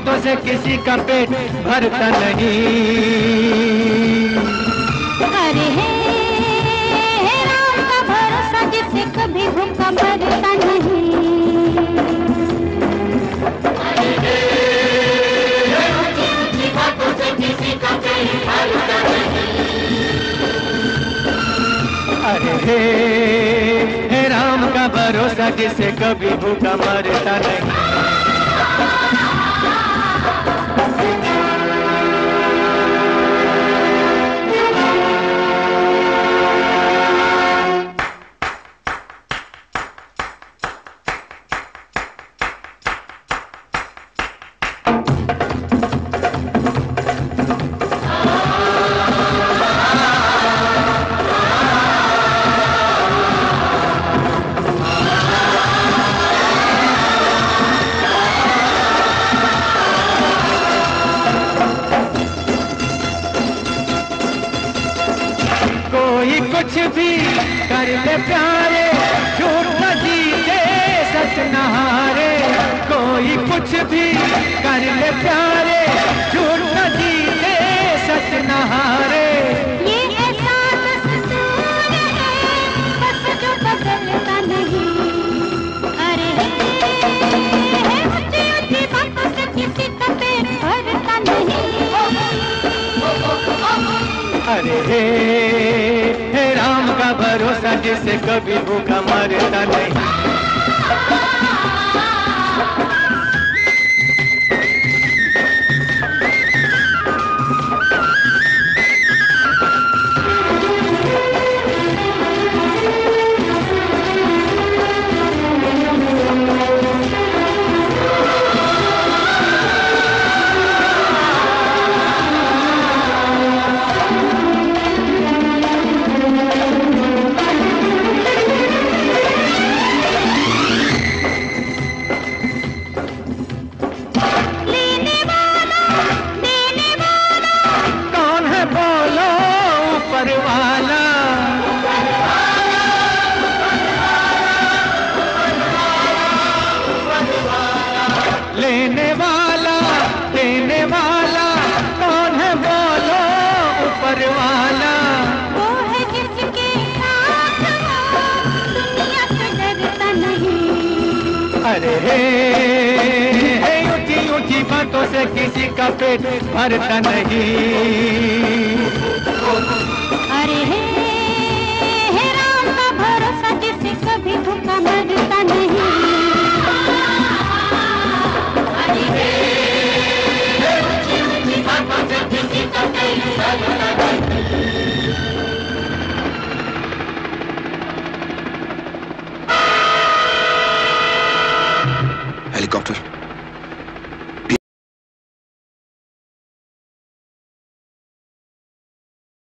बातों से किसी का पेट भरता नहीं। अरे हे राम का भरोसा जिससे कभी भूखा मरता नहीं। बातों से किसी का पेट भरता नहीं। अरे हे राम का भरोसा जिससे कभी भूखा मरता नहीं। कोई कुछ भी कर ले प्यारे, झूठ न जीते सच न हारे। कोई कुछ भी कर ले प्यारे, झूठ न जीते सच न हारे। ये ऐसा दस्तूर है बस जो बदलता नहीं। अरे ऊंची ऊंची बातों से किसी का पेट भरता नहीं। अरे हे राम का भरोसा जिससे कभी भूखा मरता नहीं। लेने वाला देने वाला कौन है बोलो ऊपर वाला। वो है जिसके साथ दुनिया से डरता नहीं। अरे ऊंची ऊंची बातों से किसी का पेट भरता नहीं। अरे हे राम का भरोसा जिससे कभी भूखा मरता नहीं। हेलीकॉप्टर